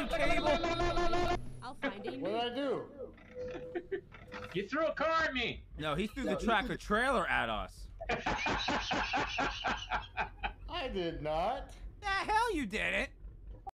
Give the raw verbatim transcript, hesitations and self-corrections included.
on, Cable. I'll find a What did I do? You threw a car at me. No, he threw the tractor trailer at us. I did not. The hell you did it.